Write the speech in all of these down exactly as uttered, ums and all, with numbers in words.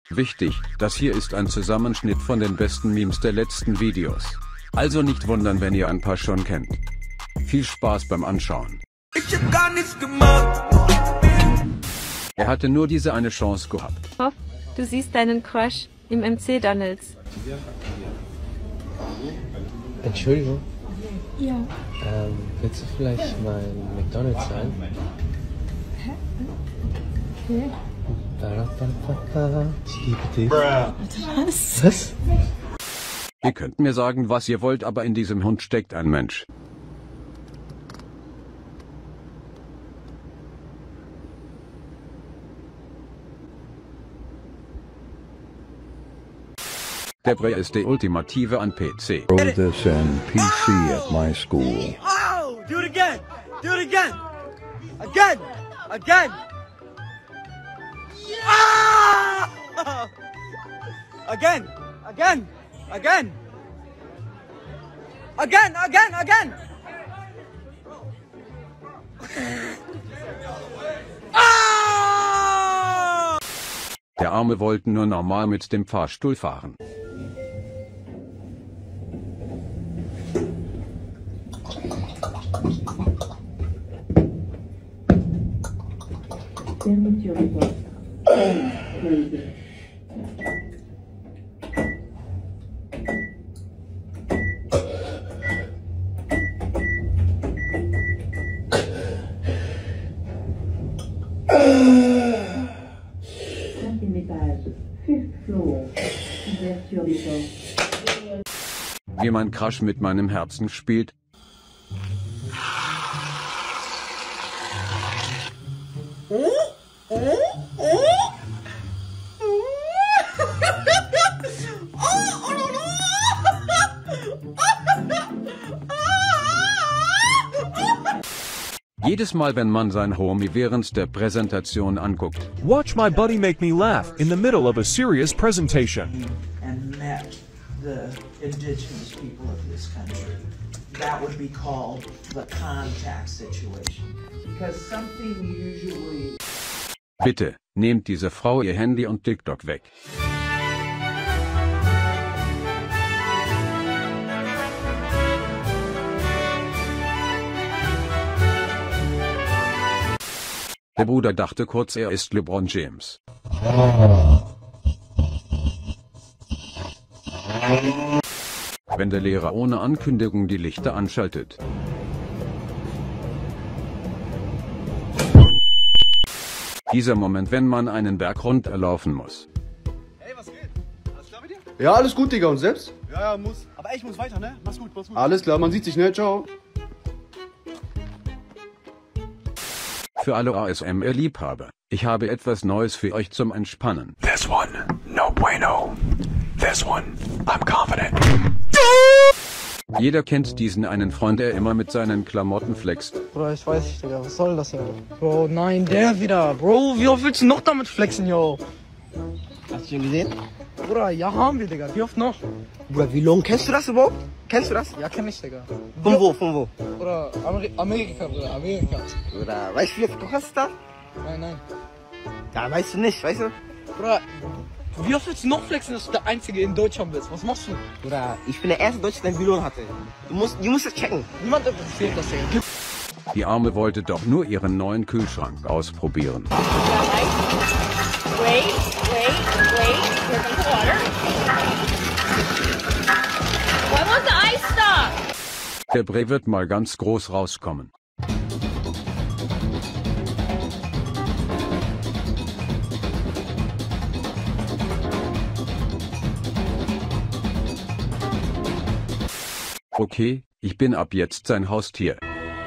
Wichtig, das hier ist ein Zusammenschnitt von den besten Memes der letzten Videos. Also nicht wundern, wenn ihr ein paar schon kennt. Viel Spaß beim Anschauen. Ich hab gar nichts gemacht. Er hatte nur diese eine Chance gehabt. Hoff, du siehst deinen Crush im M C Donalds. Entschuldigung. Ja. Ähm, willst du vielleicht mein McDonald's sein? Hä? Okay. Was? Was? Ihr könnt mir sagen, was ihr wollt, aber in diesem Hund steckt ein Mensch. Der Bre ist der Ultimative an P C. Wrote this in P C at my school. Oh, do it again. Do it again. Again. Again. Ah! Again. Again. Again. Again. Again. Again. Ah! Der Arme wollte nur normal mit dem Fahrstuhl fahren. Wie mein Crush mit meinem Herzen spielt. Jedes Mal, wenn man sein Homie während der Präsentation anguckt. Watch my buddy make me laugh in the middle of a serious presentation. And met the indigenous people of this country. That would be called the contact situation. Because something usually... Bitte, nehmt diese Frau ihr Handy und TikTok weg. Der Bruder dachte kurz, er ist LeBron James. Wenn der Lehrer ohne Ankündigung die Lichter anschaltet. Dieser Moment, wenn man einen Berg runterlaufen muss. Hey, was geht? Alles klar mit dir? Ja, alles gut, Digga. Und selbst? Ja, ja, muss. Aber ey, ich muss weiter, ne? Mach's gut, mach's gut. Alles klar, man sieht sich, ne? Ciao. Für alle A S M R-Liebhaber, ich habe etwas Neues für euch zum Entspannen. This one, no bueno. This one, I'm confident. Jeder kennt diesen einen Freund, der immer mit seinen Klamotten flext. Bruder, ich weiß nicht, Digga, was soll das ja? Bro, nein, der wieder. Bro, wie oft willst du noch damit flexen, yo? Hast du ihn gesehen? Bruder, ja haben wir, Digga. Wie oft noch? Bruder, wie long? Kennst du das überhaupt? Kennst du das? Ja, kenn ich, Digga. Von wo, von wo? Bruder, Ameri Amerika, Bruder, Amerika. Bruder, weißt du, wie oft du hast das? Nein, nein. Ja, weißt du nicht, weißt du? Bruder, wie oft willst du noch flexen, dass du der Einzige in Deutschland bist? Was machst du? Bruder, ich bin der erste Deutsche, der einen Billon hatte. Du musst, du musst es checken. Niemand interessiert das, Digga. Die Arme wollte doch nur ihren neuen Kühlschrank ausprobieren. Wait, wait, wait. Here comes the water. Why won't the ice stop? Der Bre wird mal ganz groß rauskommen. Okay, ich bin ab jetzt sein Haustier.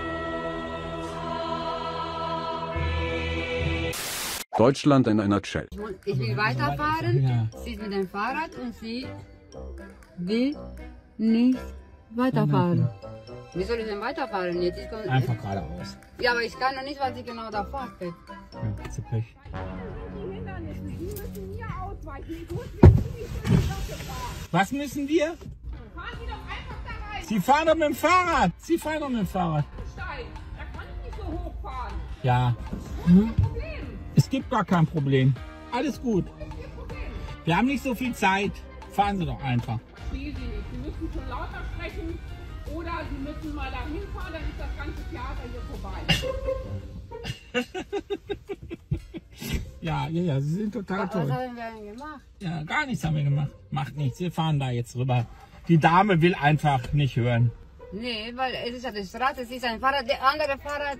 Deutschland in einer Nutshell. Ich will weiterfahren, ja. Sie ist mit dem Fahrrad und sie will nicht weiterfahren. Wie soll ich denn weiterfahren jetzt? Ich kann, Einfach geradeaus. Ja, aber ich kann noch nicht, weil sie genau da fährt. Ja, zu Pech. Was müssen wir? Fahren Sie doch einfach da rein. Sie fahren doch mit dem Fahrrad. Sie fahren doch mit dem Fahrrad. Stein, da kann ich nicht so hochfahren. Ja. Hm? Es gibt gar kein Problem. Alles gut. Wir haben nicht so viel Zeit. Fahren Sie doch einfach. Verstehe Sie nicht. Sie müssen schon lauter sprechen oder Sie müssen mal dahin fahren, dann ist das ganze Theater hier vorbei. Ja, ja, ja, Sie sind total toll. Was haben wir denn gemacht? Ja, gar nichts haben wir gemacht. Macht nichts, wir fahren da jetzt rüber. Die Dame will einfach nicht hören. Nee, weil es ist ja die Straße, es ist ein Fahrrad, der andere Fahrrad.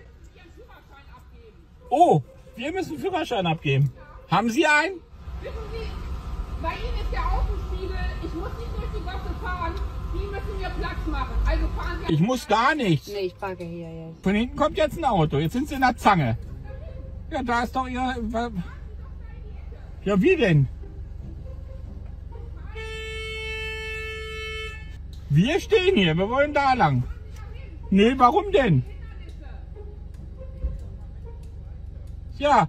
Oh, wir müssen Führerschein abgeben. Haben Sie einen? Wissen Sie, bei Ihnen ist der Außenspiegel, ich muss nicht durch die Gasse fahren, Sie müssen mir Platz machen. Also fahren Sie... Ich muss gar nichts. Nee, ich parke hier jetzt. Von hinten kommt jetzt ein Auto, jetzt sind Sie in der Zange. Ja, da ist doch Ihr... Ja, wie denn? Wir stehen hier, wir wollen da lang. Nee, warum denn? Ja.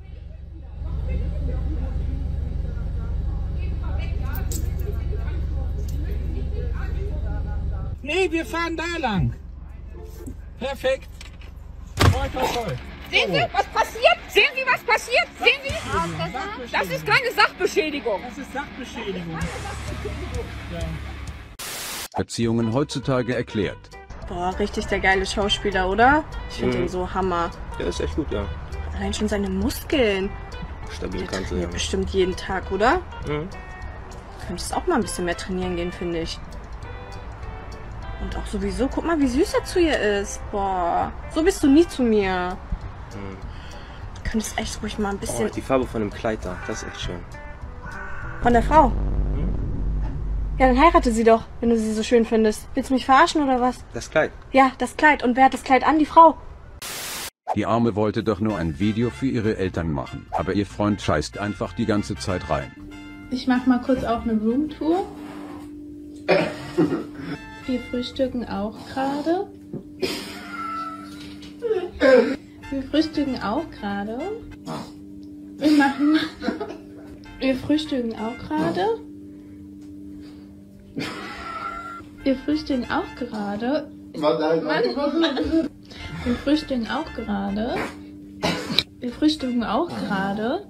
Nee, wir fahren da lang. Perfekt. Toll, toll, toll. Sehen Sie, was passiert? Sehen Sie, was passiert? Sehen Sie? Das ist keine Sachbeschädigung. Das ist Sachbeschädigung. Ja. Beziehungen heutzutage erklärt. Boah, richtig der geile Schauspieler, oder? Ich finde Mhm. ihn so Hammer. Der ist echt gut, ja. Allein schon seine Muskeln. Stabil Der Kante, ja. trainiert bestimmt jeden Tag, oder? Mhm. Könntest auch mal ein bisschen mehr trainieren gehen, finde ich. Und auch sowieso, guck mal, wie süß er zu ihr ist. Boah, so bist du nie zu mir. Mhm. Du könntest echt ruhig mal ein bisschen... Oh, die Farbe von dem Kleid da, das ist echt schön. Von der Frau? Ja, dann heirate sie doch, wenn du sie so schön findest. Willst du mich verarschen oder was? Das Kleid? Ja, das Kleid. Und wer hat das Kleid an? Die Frau. Die Arme wollte doch nur ein Video für ihre Eltern machen, aber ihr Freund scheißt einfach die ganze Zeit rein. Ich mach mal kurz auch eine Roomtour. Wir frühstücken auch gerade. Wir frühstücken auch gerade. Wir machen. Wir frühstücken auch gerade. Wir frühstücken auch gerade. Mann. Wir frühstücken auch gerade. Wir frühstücken auch gerade.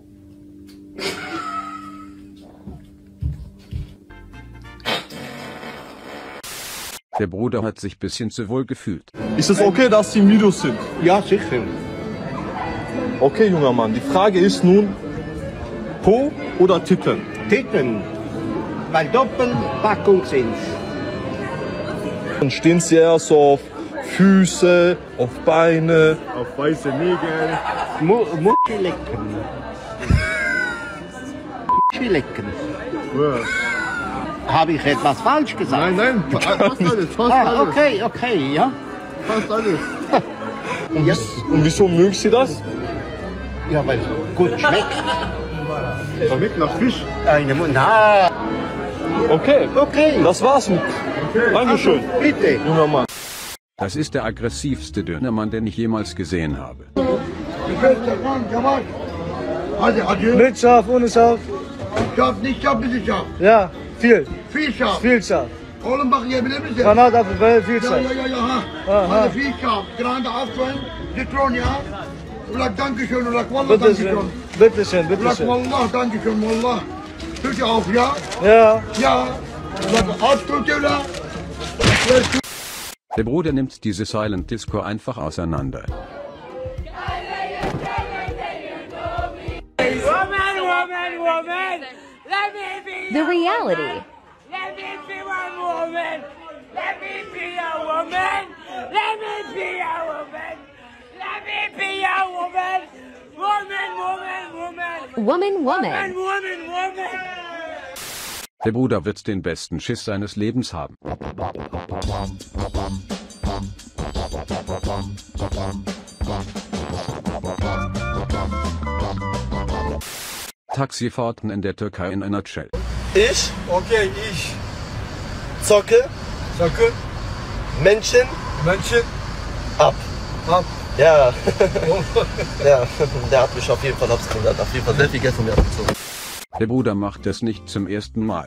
Der Bruder hat sich bisschen zu wohl gefühlt. Ist es okay, dass Sie im Video sind? Ja, sicher. Okay, junger Mann, die Frage ist nun, Po oder Titten? Titten, weil Doppelpackung sind. Dann stehen Sie eher so auf Füße, auf Beine, auf weiße Nägel. Mu Muschi lecken. Muschi lecken. Ja. Habe ich etwas falsch gesagt? Nein, nein, fast alles, fast ah, alles. Okay, okay, ja. Fast alles. Und, ja. Und wieso mögen Sie das? Ja, weil es gut schmeckt. Schmeckt nach Fisch. Eine Na. Okay. Okay. Das war's. Okay. Dankeschön. Also, bitte. Junger Mann. Das ist der aggressivste Dönermann, den ich jemals gesehen habe. Mit Schaf, ohne Schaf. Schaf, nicht Schaf, bisschen Schaf. Ja, viel. Viel Schaf. Viel Schaf. Oğlum bak yiyebilir misin? Granatapfel, viel Ja, Schaf. ja, ja, ja. Ha. Aha. Hadi viel Schaf. Grande Apfel, Zitron, ja. Ulak, danke schön. Ulak, wallah, Bitte danke schön. schön. Bitte schön, bitte Ulak, schön. wallah, danke schön, wallah. Tut auf, ja? Ja. Ja. Ulak, auf, tut ihr da? Der Bruder nimmt diese Silent Disco einfach auseinander. Woman, woman, woman, let me be The a reality. woman. Let me be one woman. Let me be a woman. Let me be a woman. Let me be a woman. Woman, woman, woman. Woman, woman. Woman, woman, woman. Der Bruder wird den besten Schiss seines Lebens haben. Taxifahrten in der Türkei in a nutshell. Ich, okay, ich zocke, zocke, Menschen, Menschen, ab, ab. Ja, ja, der hat mich auf jeden Fall abgezogen, der hat auf jeden Fall sehr viel Geld von mir abgezogen. Der Bruder macht es nicht zum ersten Mal.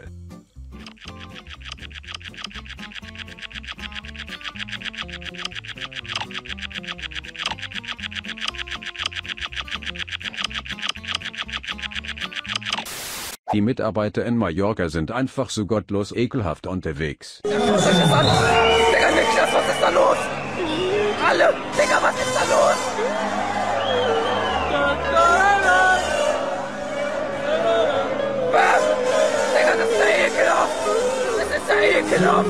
Die Mitarbeiter in Mallorca sind einfach so gottlos ekelhaft unterwegs. Was ist da los? Digga, Niklas, was ist da los? Alle, Digga, was ist da los? Was? Digga, das ist ja ekelhaft. Das ist ja ekelhaft.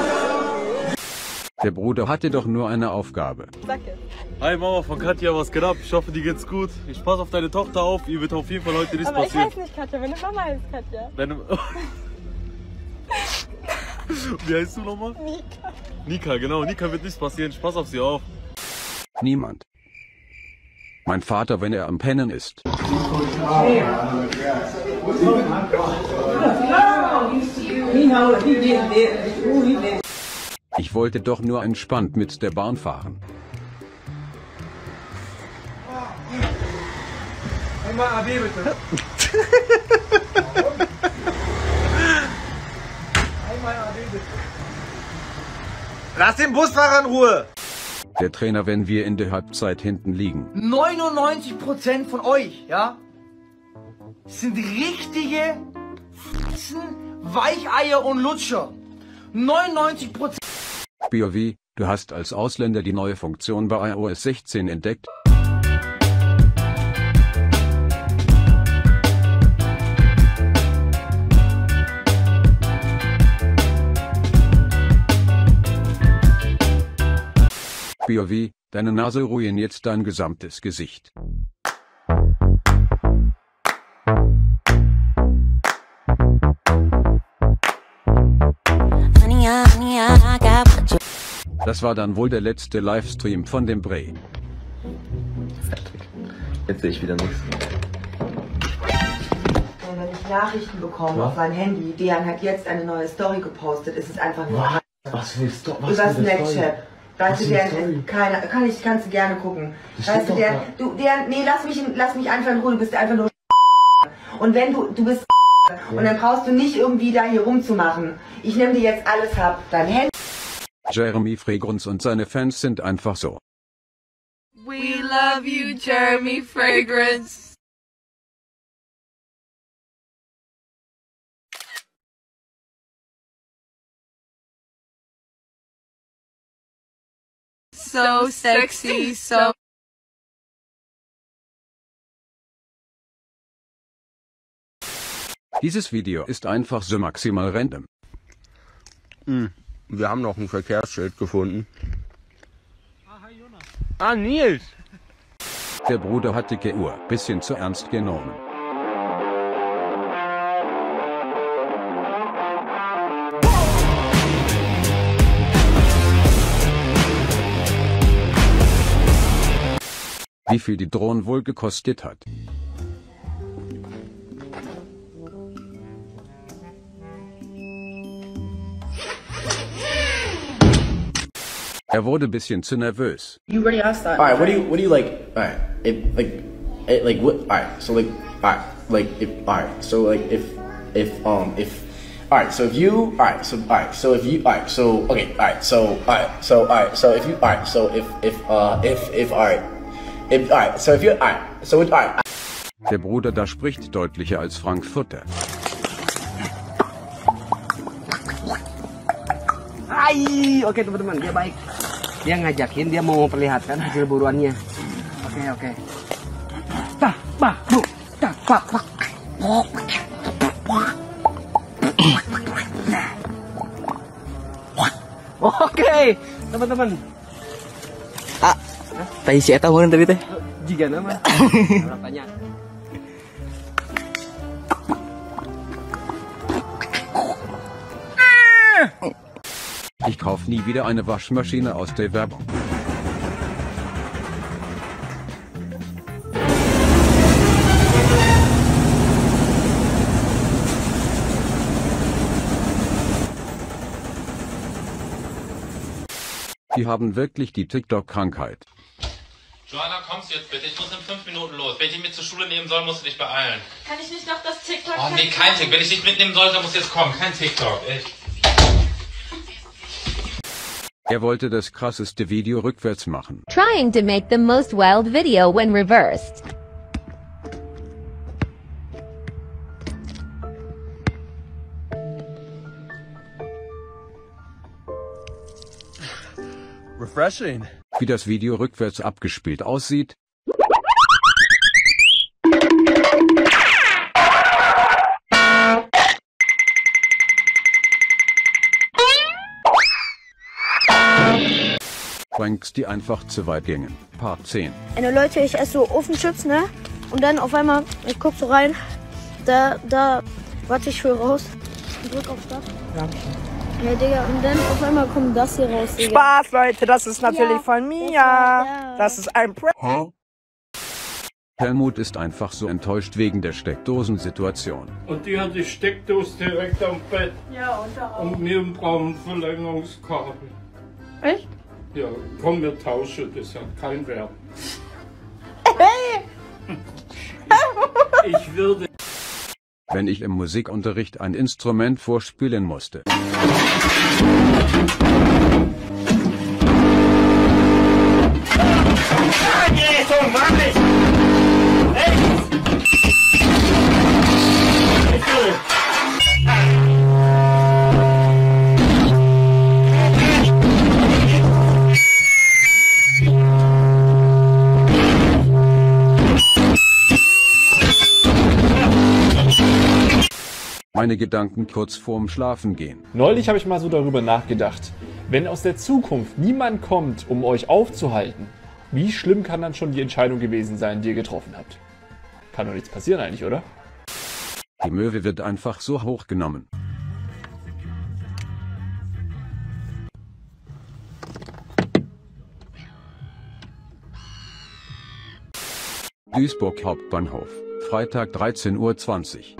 Der Bruder hatte doch nur eine Aufgabe. Hi Mama von Katja, was geht ab? Ich hoffe, dir geht's gut. Ich passe auf deine Tochter auf, ihr wird auf jeden Fall heute nichts Aber passieren. ich heiße nicht Katja, meine Mama heißt Katja. Deine... Wie heißt du nochmal? Nika. Nika, genau. Nika wird nichts passieren. Ich passe auf sie auf. Niemand. Mein Vater, wenn er am Pennen ist. Ich wollte doch nur entspannt mit der Bahn fahren. Einmal A B bitte. Einmal A B bitte. Lass den Busfahrer in Ruhe! Der Trainer, wenn wir in der Halbzeit hinten liegen. neunundneunzig Prozent von euch, ja, sind richtige F***en, Weicheier und Lutscher. neunundneunzig Prozent. B O W, du hast als Ausländer die neue Funktion bei i O S sechzehn entdeckt. B O W, deine Nase ruiniert jetzt dein gesamtes Gesicht. Das war dann wohl der letzte Livestream von dem Bray. Jetzt sehe ich wieder nichts. Wenn ich Nachrichten bekomme ja? auf mein Handy, Dejan hat jetzt eine neue Story gepostet, ist es einfach nur... Was, was willst du? Was über Snapchat. Weißt du, Dejan, keine, kann ich, kannst du gerne gucken. Weißt du, Dejan, du, Dejan, nee, lass mich, lass mich einfach in Ruhe, du bist einfach nur und wenn du, du bist ja. und dann brauchst du nicht irgendwie da hier rumzumachen. Ich nehme dir jetzt alles ab, dein Handy. Jeremy Fragrance und seine Fans sind einfach so. We love you, Jeremy Fragrance. So sexy, so... Dieses Video ist einfach so maximal random. Hm, wir haben noch ein Verkehrsschild gefunden. Ah, Nils! Der Bruder hat dicke Uhr, bisschen zu ernst genommen. Wie viel die Drohne wohl gekostet hat. Er wurde bisschen zu nervös. You already asked that. All right, what do you what do you like? All right, it like it like what? All right, so like all right, like if all right, so like if if um if all right, so if you all right, so all right, so if you all right, so okay, all right, so all right, so all right, so if you all right, so if if uh if if all right, if all right, so if you all right, so all right. Der Bruder da spricht deutlicher als Frankfurter. Hai, oke teman-teman, dia baik. Dia ngajakin, dia mau memperlihatkan hasil buruannya. Oke, oke. Bah, bah, bu, tak, pak, pak. Oke, teman-teman. Ah, tadi si Eta meureun tadi teh. Jiga nama. Tanya. Ich kauf nie wieder eine Waschmaschine aus der Werbung. Die haben wirklich die TikTok-Krankheit. Joanna, kommst du jetzt bitte? Ich muss in fünf Minuten los. Wenn ich dich mit zur Schule nehmen soll, musst du dich beeilen. Kann ich nicht noch das TikTok? Oh nee, kein TikTok. Wenn ich dich mitnehmen soll, dann musst du jetzt kommen. Kein TikTok, echt. Er wollte das krasseste Video rückwärts machen. Trying to make the most wild video when reversed. Refreshing. Wie das Video rückwärts abgespielt aussieht. Pranks, die einfach zu weit gingen. Part zehn. Ey, Leute, ich esse so Ofenchips, ne? Und dann auf einmal, ich guck so rein, da, da, warte ich für raus und drück auf Start. Ja, Digga, und dann auf einmal kommt das hier raus, Digga. Spaß, Leute, das ist natürlich Ja, von mir. das war- ja. Das ist ein Prank. Helmut ist einfach so enttäuscht wegen der Steckdosensituation. Und die hat die Steckdose direkt am Bett. Ja, und da auch. Und wir brauchen Verlängerungskabel. Echt? Ja, komm, wir tauschen, das hat keinen Wert. Hey! Ich würde... Wenn ich im Musikunterricht ein Instrument vorspielen musste. Meine Gedanken kurz vorm Schlafengehen. Neulich habe ich mal so darüber nachgedacht, wenn aus der Zukunft niemand kommt, um euch aufzuhalten, wie schlimm kann dann schon die Entscheidung gewesen sein, die ihr getroffen habt? Kann doch nichts passieren eigentlich, oder? Die Möwe wird einfach so hochgenommen. Duisburg Hauptbahnhof, Freitag dreizehn Uhr zwanzig.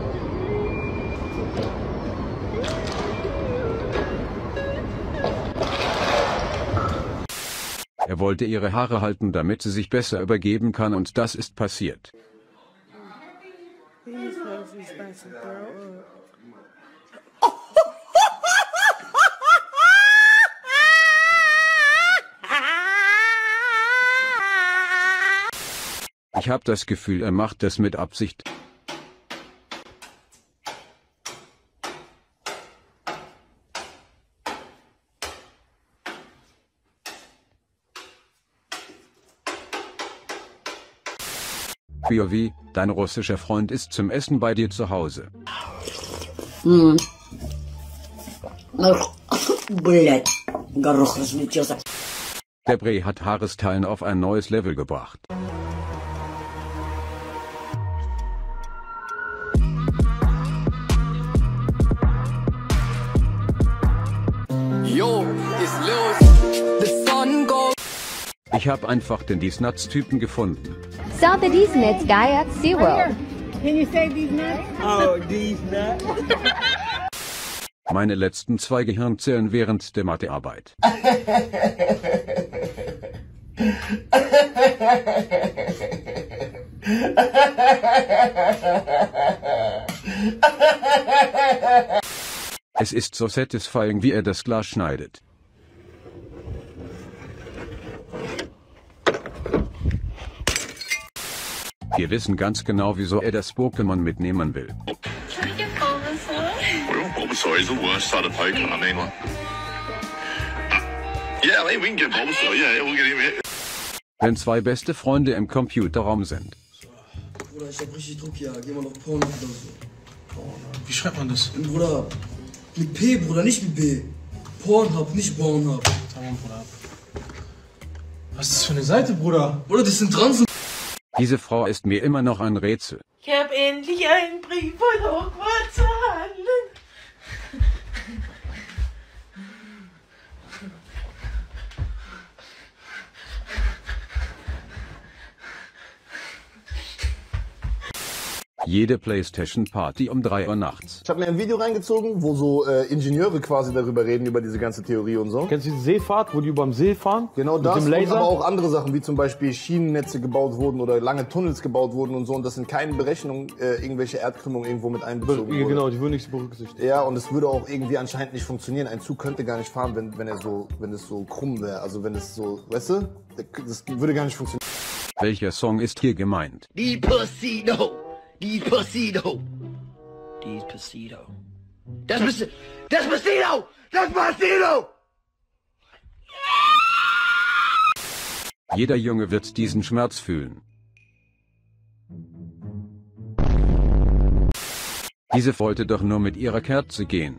Er wollte ihre Haare halten, damit sie sich besser übergeben kann, und das ist passiert. Ich habe das Gefühl, er macht das mit Absicht. P O V, dein russischer Freund ist zum Essen bei dir zu Hause. Hm. Блять, горох разлетелся. Der Bre hat Haarstylen auf ein neues Level gebracht. Yo, ist los. The sun goes. Ich habe einfach den These Nuts Typen gefunden. Saw the These Nuts guy at SeaWorld. Can you say these nuts? Oh, these nuts. Meine letzten zwei Gehirnzellen während der Mathearbeit. Es ist so satisfying, wie er das Glas schneidet. Wir wissen ganz genau, wieso er das Pokémon mitnehmen will. Bulbasaur is the worst side of Pokemon, I mean one. Yeah, I mean, we can get Bulbasaur, yeah, we'll get him here. Wenn zwei beste Freunde im Computerraum sind. Bruder, ich hab richtig Druck hier, geh mal auf Pornhub oder so. Pornhub. Wie schreibt man das? Bruder, mit P, Bruder, nicht mit B. Pornhub, nicht Pornhub. Tamam, Bruder. Was ist das für eine Seite, Bruder? Bruder, das sind Transen. Diese Frau ist mir immer noch ein Rätsel. Ich hab endlich einen Brief von Hogwarts erhalten. Jede PlayStation-Party um drei Uhr nachts. Ich habe mir ein Video reingezogen, wo so äh, Ingenieure quasi darüber reden, über diese ganze Theorie und so. Kennst du die Seefahrt, wo die über dem See fahren? Genau Mit das, dem und Laser? aber auch andere Sachen, wie zum Beispiel Schienennetze gebaut wurden oder lange Tunnels gebaut wurden und so. Und das in keinen Berechnungen äh, irgendwelche Erdkrümmungen irgendwo mit einbezogen Ja, wurden. genau, die würden nicht berücksichtigt. Ja, und es würde auch irgendwie anscheinend nicht funktionieren. Ein Zug könnte gar nicht fahren, wenn, wenn er so, wenn es so krumm wäre. Also wenn es so, weißt du, das würde gar nicht funktionieren. Welcher Song ist hier gemeint? Despacito, Despacito, Despacito. Despacito, Despacito, Despacito. Jeder Junge wird diesen Schmerz fühlen. Diese wollte doch nur mit ihrer Kerze gehen.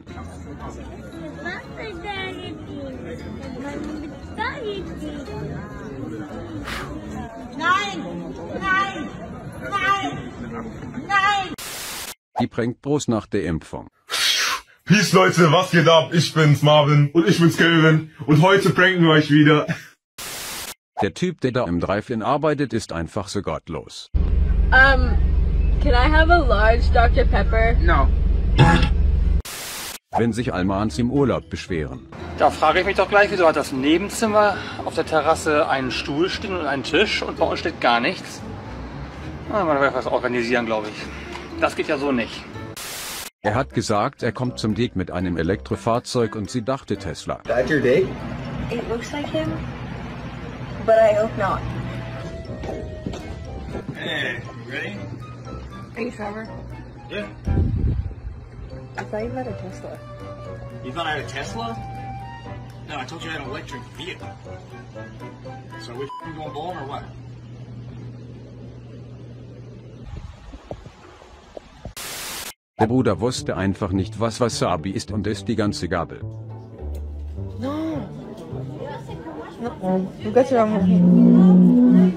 Nein! Nein! Nein! Nein! Die Prankbros nach der Impfung. Peace Leute, was geht ab? Ich bin's Marvin und ich bin's Kelvin und heute pranken wir euch wieder. Der Typ, der da im Drive-In arbeitet, ist einfach so gottlos. Um, can I have a large Doctor Pepper? No. Wenn sich Almans im Urlaub beschweren. Da frage ich mich doch gleich, wieso hat das Nebenzimmer auf der Terrasse einen Stuhl stehen und einen Tisch und bei uns steht gar nichts? Na, man wird was organisieren, glaube ich. Das geht ja so nicht. Er hat gesagt, er kommt zum Date mit einem Elektrofahrzeug und sie dachte Tesla. That's your date? It looks like him, but I hope not. Hey, you ready? Are you Trevor? Yeah. I thought you had a Tesla. You thought I had a Tesla? No, I told you I had an electric vehicle. So we going bowling or what? Der Bruder wusste einfach nicht, was Wasabi ist und isst die ganze Gabel. No. No. You got your own.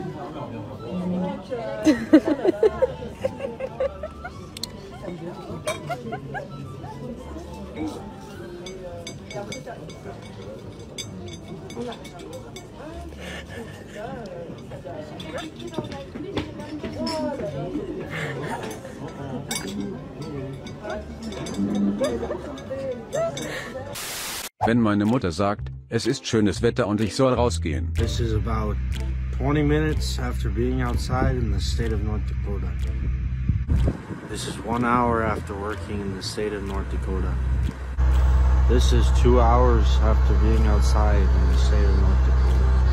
Wenn meine Mutter sagt, es ist schönes Wetter und ich soll rausgehen. This is about twenty minutes after being outside in the state of North Dakota. This is one hour after working in the state of North Dakota. This is two hours after being outside in the state of North Dakota.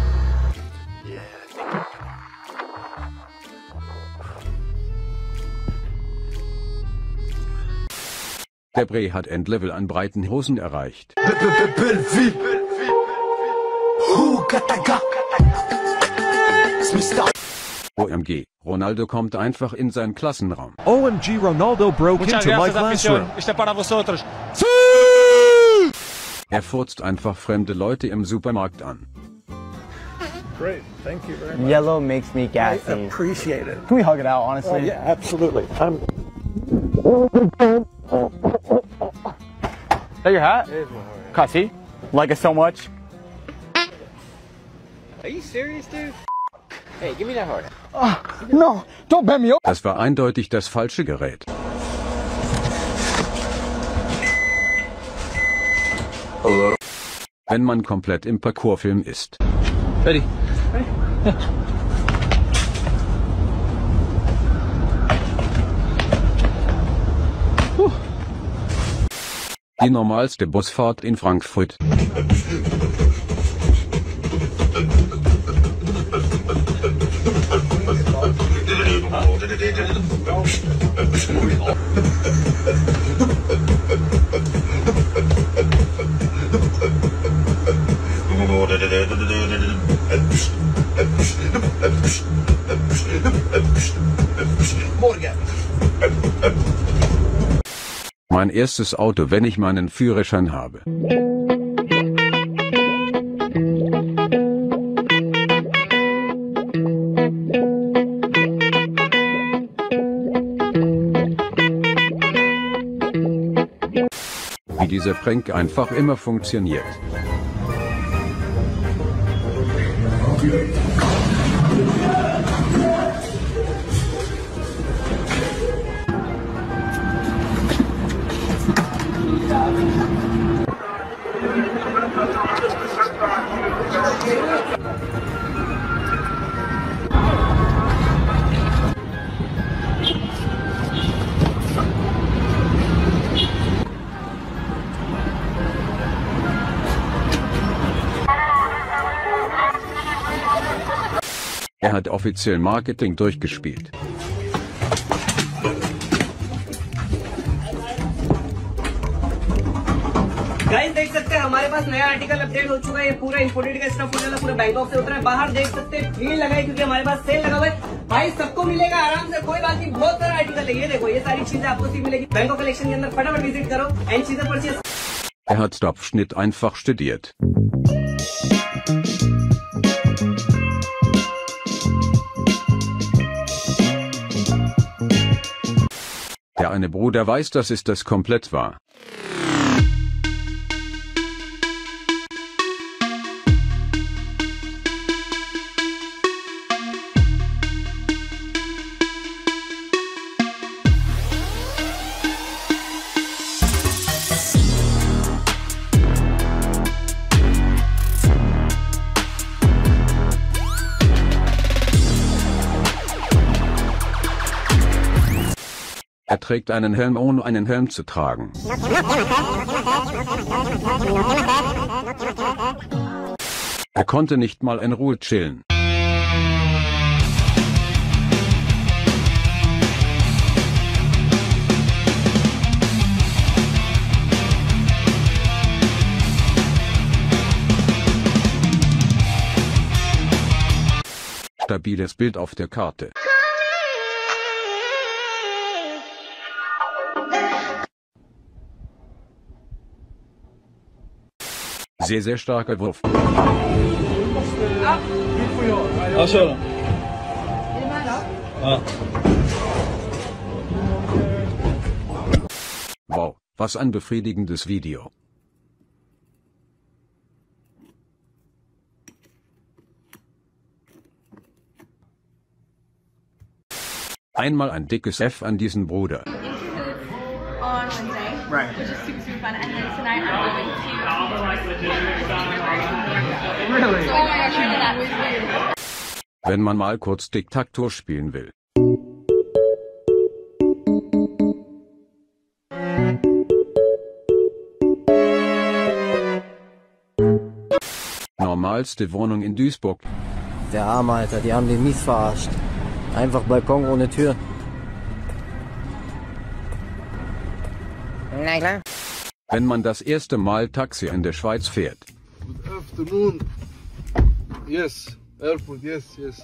Der Bre hat Endlevel an breiten Hosen erreicht. O M G, Ronaldo kommt einfach in seinen Klassenraum. O M G, Ronaldo broke into my classroom. Er furzt einfach fremde Leute im Supermarkt an. Great, thank you very much. Yellow makes me gassy. I appreciate it. Can we hug it out, honestly? Oh, yeah, absolutely. I'm... Is that your hat? It is my heart. Kasi, like it so much. Are you serious, dude? Hey, give me that heart. Oh, no, don't bend me over. Das war eindeutig das falsche Gerät. Hello. Wenn man komplett im Parkourfilm ist. Ready? Ready? Yeah. Die normalste Busfahrt in Frankfurt. Mein erstes Auto, wenn ich meinen Führerschein habe. Wie dieser Prank einfach immer funktioniert. Er hat offiziell Marketing durchgespielt. Guys देख सकते हैं हमारे पास नया article update हो चुका है। ये पूरा इंपोर्टेड का स्टफ होने वाला, पूरा बैंकॉक से उतरा है। बाहर देख सकते हैं भीड़ लगाई क्योंकि हमारे पास सेल लगा हुआ है। भाई सबको मिलेगा आराम से, कोई बात नहीं। बहुत सारा आर्टिकल है, ये देखो ये सारी चीजें आपको सिर्फ मिलेगी बैंकॉक कलेक्शन के अंदर। फटाफट विजिट करो एंड चीजें purchase. Er hat Stopfschnitt einfach studiert. Der eine Bruder weiß, dass es das komplett war. Er trägt einen Helm, ohne einen Helm zu tragen. Er konnte nicht mal in Ruhe chillen. Stabiles Bild auf der Karte. Sehr, sehr starker Wurf. Wow, was ein befriedigendes Video. Einmal ein dickes F an diesen Bruder. On Wednesday, right. Which is super, super fun. And then tonight I'm going to Really? So, oh my gosh, that was weird. Wenn man mal kurz Tic-Tac-Toe spielen will. Normalste Wohnung in Duisburg. Der Arme, Alter, die haben den mies verarscht. Einfach Balkon ohne Tür. Na klar. Wenn man das erste Mal Taxi in der Schweiz fährt. Good afternoon. Yes, airport, yes, yes.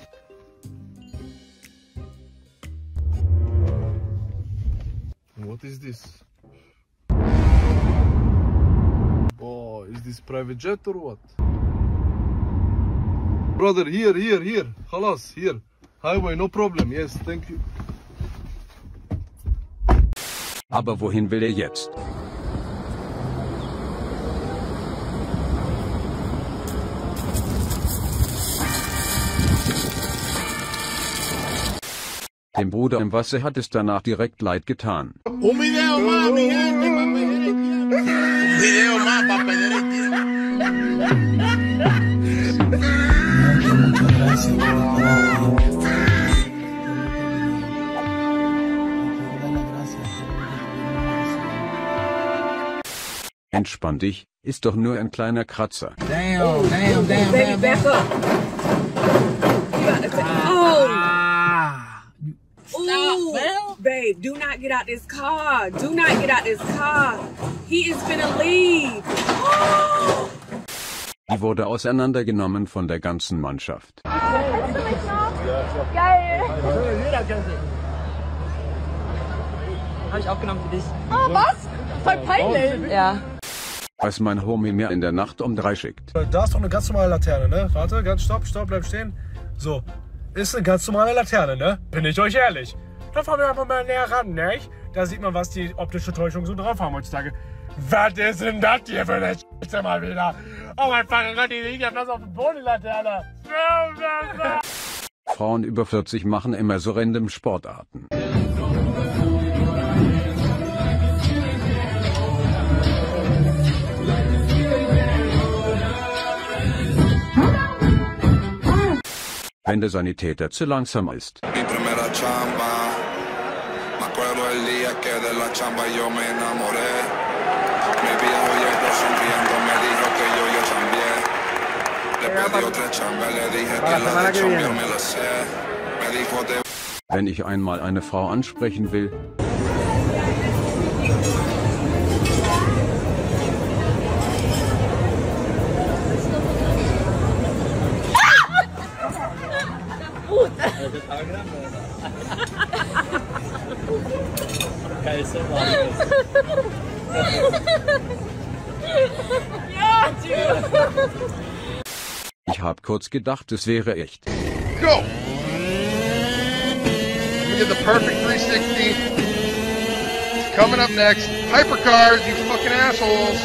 What is this? Oh, is this private jet or what? Brother, here, here, here. Khalas, here. Highway, no problem. Yes, thank you. Aber wohin will er jetzt? Dem Bruder im Wasser hat es danach direkt leid getan. Un video más, mi gente, para perder el tiempo. Un video más para perder el tiempo. Entspann dich, ist doch nur ein kleiner Kratzer. Damn, damn, damn, Baby, back up. Oh! Ooh, babe, do not get out this car. Do not get out this car. He is finna leave. Oh. Die wurde auseinandergenommen von der ganzen Mannschaft. Geil. Hab ich aufgenommen für dich. Oh, was? Voll peinlich. Ja. Was mein Homie mir in der Nacht um drei schickt. Da ist doch eine ganz normale Laterne, ne? Warte, ganz stopp, stopp, bleib stehen. So, ist eine ganz normale Laterne, ne? Bin ich euch ehrlich. Da fahren wir einfach mal näher ran, ne? Da sieht man, was die optische Täuschung so drauf haben heutzutage. Was ist denn das hier für eine Scheiße mal wieder? Oh mein fucking Gott, die liegt ja fast auf dem Boden, die Laterne. Frauen über vierzig machen immer so random Sportarten. Wenn der Sanitäter zu langsam ist. Mi primera chamba, me acuerdo el día que de la chamba yo me enamoré. Mi viejo llegó sonriendo, me dijo que yo ya chambié. Le pedí otra chamba, le dije que la de chambear me la sé. Me dijo de... Wenn ich einmal eine Frau ansprechen will. Ja, dude. Ich hab kurz gedacht, es wäre echt. Go! We did the perfect three sixty. Coming up next, hypercars, you fucking assholes.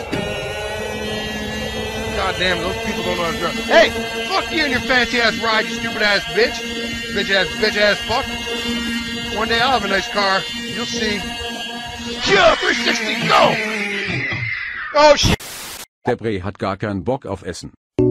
God damn, those people don't know how to drive. Hey, fuck you and your fancy ass ride, you stupid ass bitch. Bitch ass, bitch ass fuck. One day I'll have a nice car. You'll see. Yeah, three sixty, go! Oh shit! Der Bre hat gar keinen Bock auf Essen.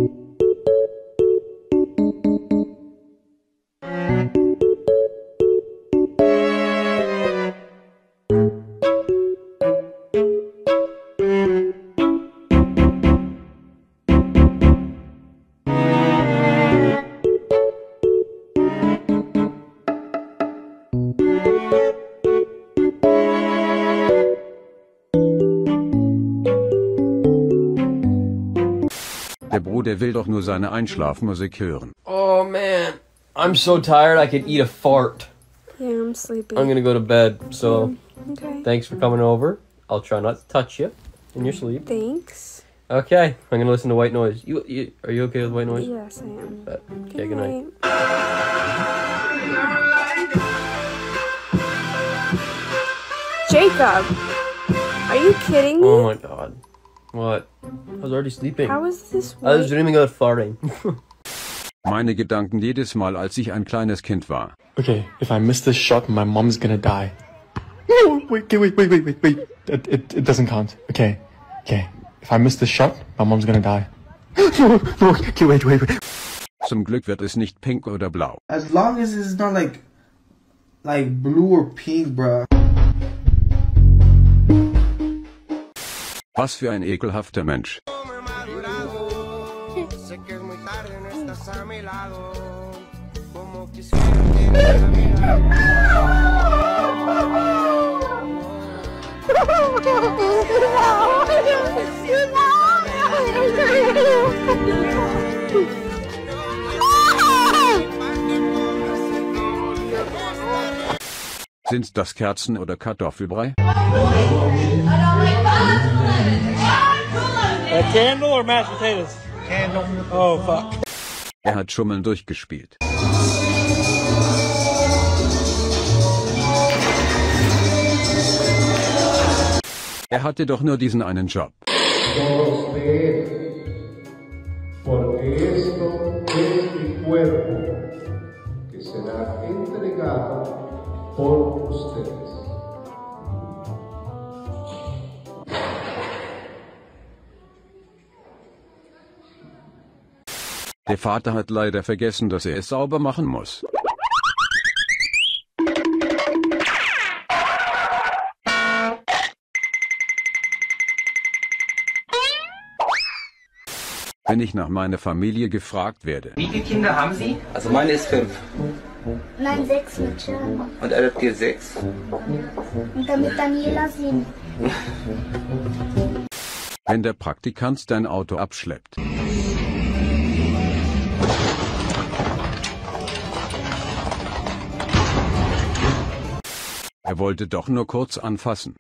Der Bruder will doch nur seine Einschlafmusik hören. Oh man, I'm so tired I could eat a fart. Yeah, I'm sleepy. I'm gonna go to bed, so Okay. thanks for coming over. I'll try not to touch you in your sleep. Thanks. Okay, I'm gonna listen to white noise. You, you are you okay with white noise? Yes, I am. But, okay, good night. Jacob, are you kidding me? Oh my god. What? I was already sleeping. How is this I was white? dreaming about farting. Meine Gedanken jedes Mal, als ich ein kleines Kind war. Okay, if I miss this shot, my mom's gonna die. No, wait, wait, wait, wait, wait, wait. It, it, it doesn't count. Okay, okay. If I miss this shot, my mom's gonna die. No, no, okay, wait, wait, wait. Zum Glück wird es nicht pink oder blau. As long as it's not like, like blue or pink, bruh. Was für ein ekelhafter Mensch. Sind das Kerzen oder Kartoffelbrei? A candle or mashed potatoes? Candle. Oh, fuck. Er hat Schummeln durchgespielt. Er hatte doch nur diesen einen Job. Der Vater hat leider vergessen, dass er es sauber machen muss. Wenn ich nach meiner Familie gefragt werde. Wie viele Kinder haben Sie? Also meine ist fünf. Nein, sechs mit Sharon. Und adoptiert sechs. Und dann mit Daniela sieben. Wenn der Praktikant dein Auto abschleppt. Er wollte doch nur kurz anfassen.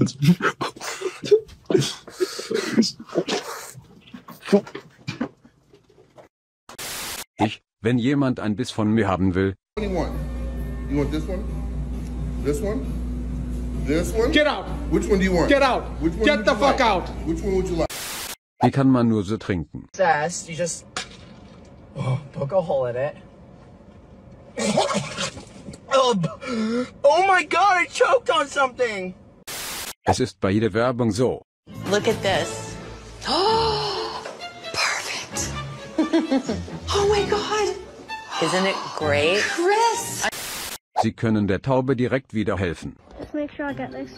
Ich, wenn jemand ein Biss von mir haben will. What do you want? You want this one? This one? This one? Get out! Which one do you want? Get out! Which one Get would the you fuck like? out! Which one would you like? Wie kann man nur so trinken? Sass, you just oh, poke a hole in it. oh, oh my god, I choked on something! Es ist bei jeder Werbung so. Look at this. Oh, perfect. Oh my god. Isn't it great? Chris! Sie können der Taube direkt wieder helfen. Let's make sure I get this.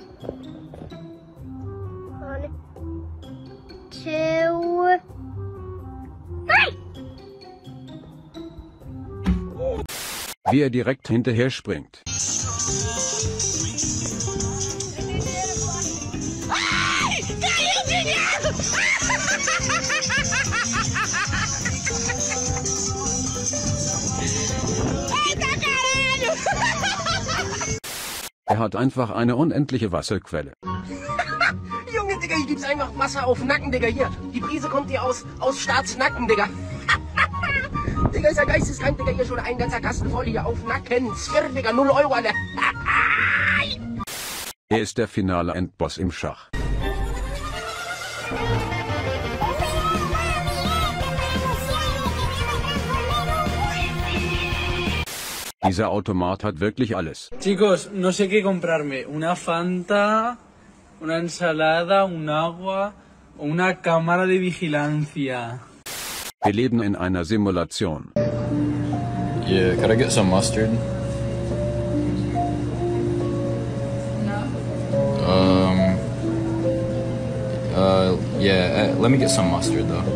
One, two, three! Wie er direkt hinterher springt. Er hat einfach eine unendliche Wasserquelle. Junge, Digga, ich gibt's einfach Wasser auf Nacken, Digga. Hier, die Brise kommt hier aus, aus Staatsnacken, Digga. Digga, ist ja geisteskrank, Digga. Hier schon ein ganzer Kasten voll hier auf Nacken. Zwirr, Digga, null Euro, Alter. Er ist der finale Endboss im Schach. Dieser Automat hat wirklich alles. Chicos, no sé qué comprarme. Una Fanta, una ensalada, un agua o una cámara de vigilancia. Wir leben in einer Simulation. Yeah, could I get some mustard? Um. Uh, yeah, uh, let me get some mustard though.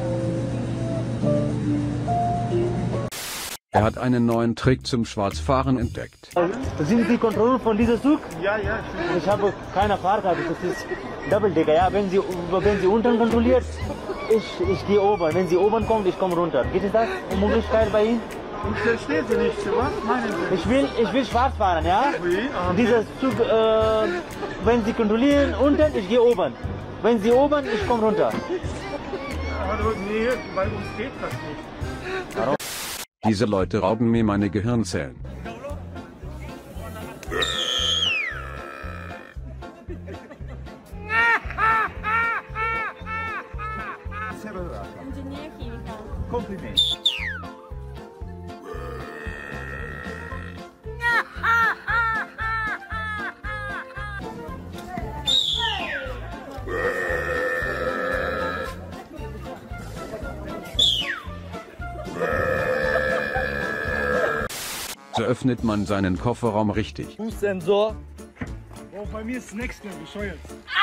Er hat einen neuen Trick zum Schwarzfahren entdeckt. Sind Sie Kontrolle von diesem Zug? Ja, ja. Ich habe keine Fahrkarte, das ist Double Decker. Ja, wenn Sie, wenn Sie unten kontrolliert, ich, ich gehe oben. Wenn Sie oben kommen, ich komme runter. Geht es das? Eine Möglichkeit bei Ihnen? Ich verstehe Sie nicht, was meinen Sie? Ich will, ich will schwarz fahren, ja? Oui, okay. Dieser Zug, äh, wenn Sie kontrollieren unten, ich gehe oben. Wenn Sie oben, ich komme runter. Aber nee, bei uns geht das nicht. Warum? Diese Leute rauben mir meine Gehirnzellen. Kompliment. So öffnet man seinen Kofferraum richtig. Fußsensor. Oh, bei mir ist nichts mehr bescheuert.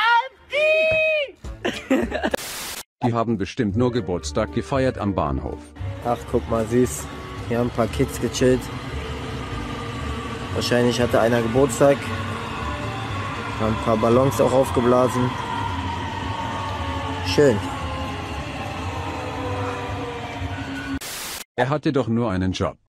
Die haben bestimmt nur Geburtstag gefeiert am Bahnhof. Ach, guck mal, süß. Hier haben ein paar Kids gechillt. Wahrscheinlich hatte einer Geburtstag. Haben ein paar Ballons auch aufgeblasen. Schön. Er hatte doch nur einen Job.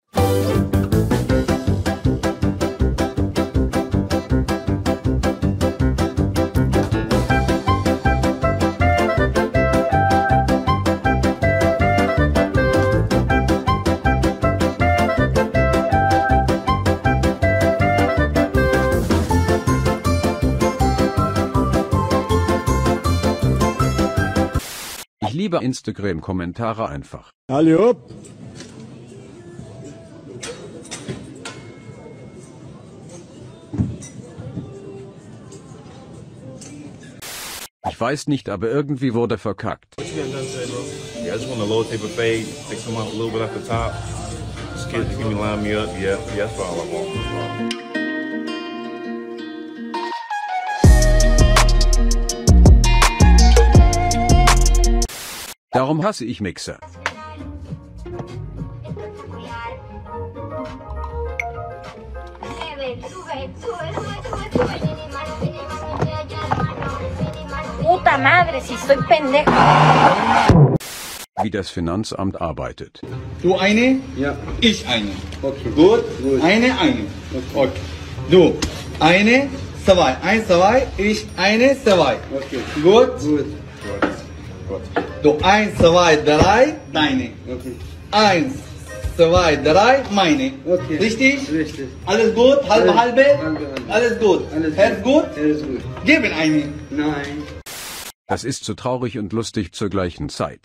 Ich liebe Instagram-Kommentare einfach. Hallo. Ich weiß nicht, aber irgendwie wurde verkackt. Yeah, I just want a lower taper fade, take some out a little bit off the top. Just give, give me line me up. Yeah, yeah, that's all I want. That's all. Darum hasse ich Mixer. Puta madre, si soy pendejo. Wie das Finanzamt arbeitet. Du eine? Ja. Ich eine. Okay. Gut. Gut. Eine, eine. Okay. Okay. Du eine, zwei. Eins, zwei. Ich eine, zwei. Okay. Gut. Gut. Gut. Du eins, zwei, drei. Deine. Okay. Eins, zwei, drei. Meine. Okay. Richtig? Richtig. Alles gut? Halbe, halbe? Halbe, halbe. Alles gut. Alles Herz gut? Alles gut. Geben eine. Nein. Das ist so traurig und lustig zur gleichen Zeit.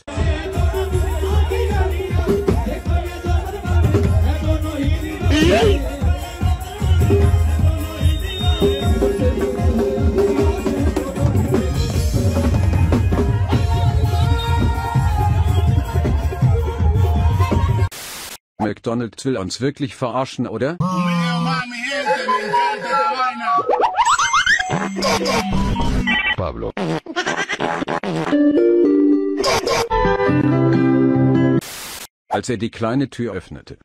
McDonald's will uns wirklich verarschen, oder? Pablo. Als er die kleine Tür öffnete.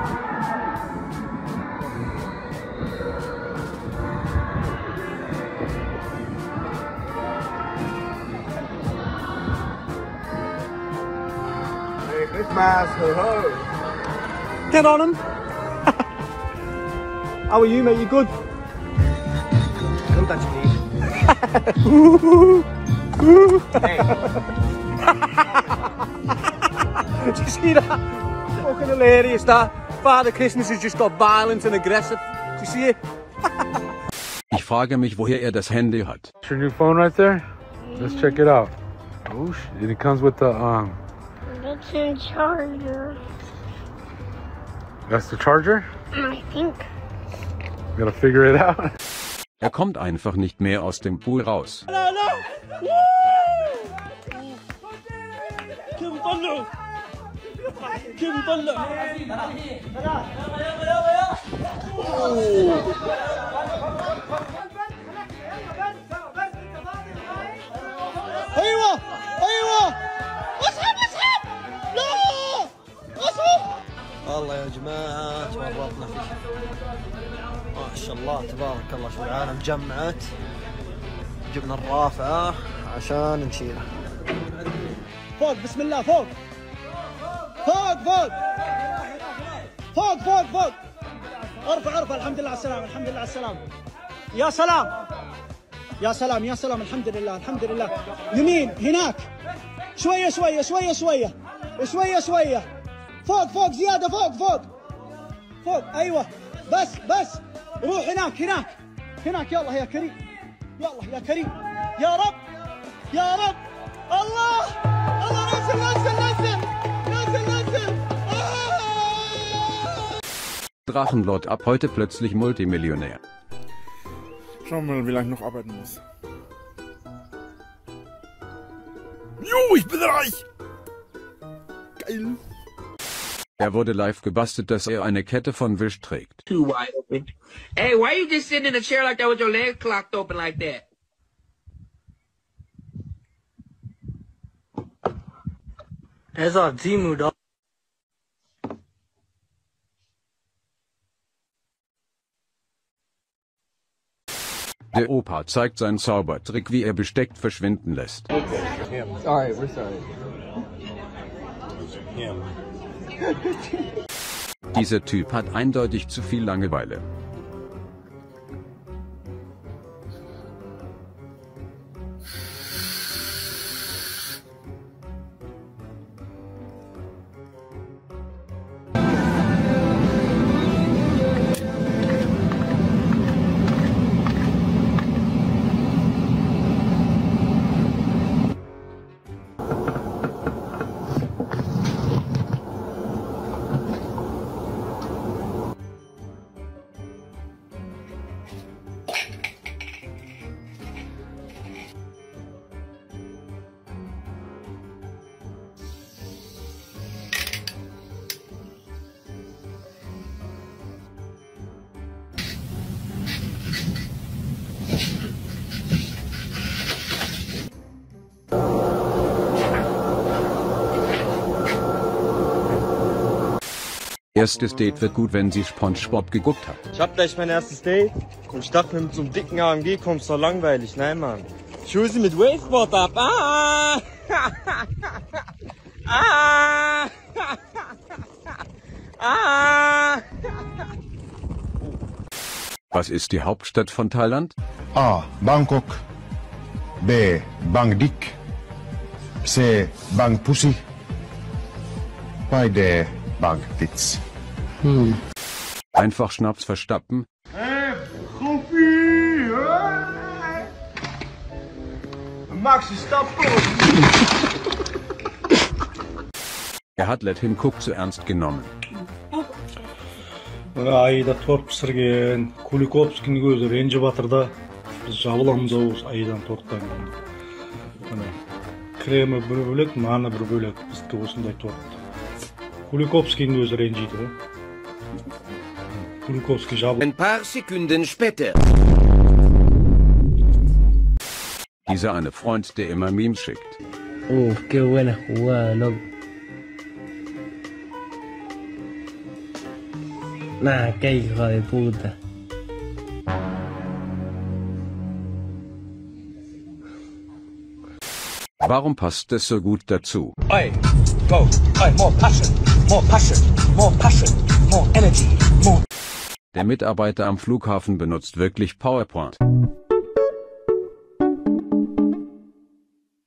Merry Christmas, ho ho. Get on him. How are you, mate? You good? Don't touch me. Did you see that? Fucking hilarious that. Father Christmas has just got violent and aggressive. Did you see it? Ich frage mich, woher er das Handy hat. Your new phone right there? Let's check it out. Oh shit, it comes with the, um... That's a charger. That's the charger? I think. Gotta figure it out. Er kommt einfach nicht mehr aus dem Pool raus. No, no! Kim Thunder! Kim Thunder! ايوه ايوه اسحب اسحب لا اسحب والله يا جماعة تورطنا فيه ما شاء الله تبارك الله شو العالم جمعت جبنا الرافعة عشان نشيلها فوق بسم الله فوق فوق فوق فوق فوق فوق ارفع ارفع الحمد لله على السلامة الحمد لله على السلامة يا سلام يا سلام يا سلام الحمد لله الحمد لله يمين هناك شوية شوية شوية شوية شوية شوية فوق فوق زيادة فوق فوق فوق أيوة بس بس روح هناك هناك هناك يلا يا كريم يلا يا كريم يا رب يا رب الله الله نزل نزل نزل نزل نزل Drachenlord ab heute plötzlich Multimillionär. Schauen wir mal, wie lange ich noch arbeiten muss. Jo, ich bin reich! Geil! Er wurde live gebastelt, dass er eine Kette von Wish trägt. Too wide open. Hey, why you just sitting in a chair like that with your legs clocked open like that? That's our Timu, dog. Der Opa zeigt seinen Zaubertrick, wie er Besteck verschwinden lässt. Sorry, we're sorry. Dieser Typ hat eindeutig zu viel Langeweile. Erstes Date wird gut, wenn sie SpongeBob geguckt hat. Ich hab gleich mein erstes Date und ich dachte mir, mit so einem dicken A M G kommst du doch langweilig. Nein, Mann. Ich hol sie mit Waveboard ab. Ah! Ah! Ah! Was ist die Hauptstadt von Thailand? A. Bangkok. B. Bangdik. C. Bangpussy. D. Bangtits. Hm. Einfach Schnaps verstappen. Hey, Goofy! Maxi, stop! Er hat Let Him Cook zu ernst genommen. Айда торт пісірген, Куликовскийдің өзі ренжіп жатырда, біз жабыламыз ау айдан торттан. Кремі бір бөлек, наны бір бөлек, біздікі осындай торт. Kulikowski'nin özü renciydi o. Kulikowski jabı. Ein paar Sekunden später. Dieser eine Freund, der immer Memes schickt. Uf, qué buena jugada, loco. Nah, qué hijo de puta. Warum passt es so gut dazu? Oi, go, oi, more passion, more passion, more passion, more energy, more. Der Mitarbeiter am Flughafen benutzt wirklich PowerPoint.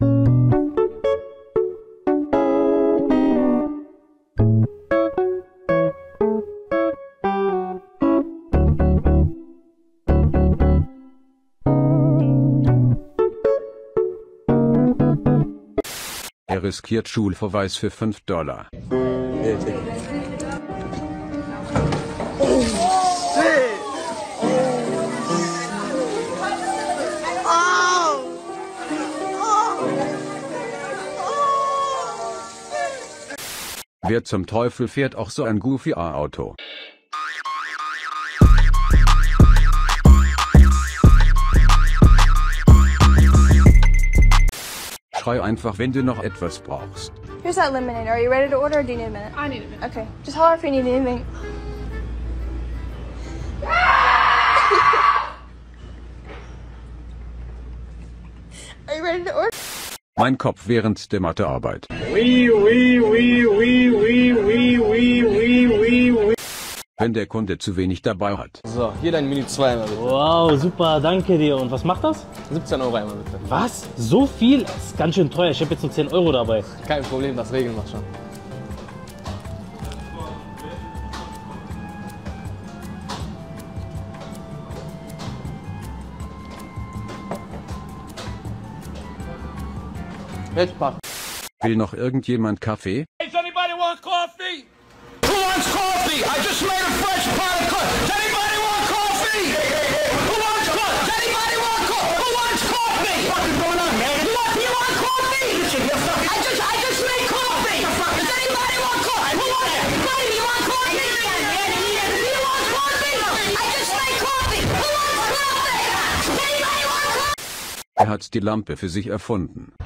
Er riskiert Schulverweis für fünf Dollar. Wer zum Teufel fährt auch so ein Goofy-Auto? Schrei einfach, wenn du noch etwas brauchst. Here's that lemonade. Are you ready to order or do you need a minute? I need a minute. Okay. Just holler if you need anything. Are you ready to order? Mein Kopf während der Mathearbeit. Oui, oui, oui, oui, oui, oui, oui, oui, oui, oui. Wenn der Kunde zu wenig dabei hat. So, hier dein Menü zwei einmal bitte. Wow, super, danke dir. Und was macht das? siebzehn Euro einmal bitte. Was? So viel? Das ist ganz schön teuer. Ich habe jetzt nur zehn Euro dabei. Kein Problem, das regeln wir schon. Jetzt passt. Will noch irgendjemand Kaffee? Does anybody want coffee? Who wants coffee? I just made a fresh pot of coffee. Does anybody want coffee? Who wants coffee? Does anybody want coffee? Who wants coffee? What's going on, man? What? You want coffee? I just, I just made coffee. Does anybody want coffee? Who wants it? Buddy, you want coffee? You want coffee? I just made coffee. Who wants coffee? Does anybody want coffee? Er hat die Lampe für sich erfunden.